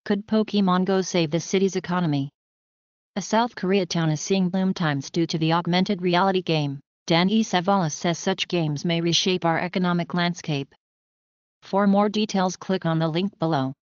Could Pokemon Go save the city's economy? A South Korea town is seeing boom times due to the augmented reality game. Cevallos says such games may reshape our economic landscape. For more details, click on the link below.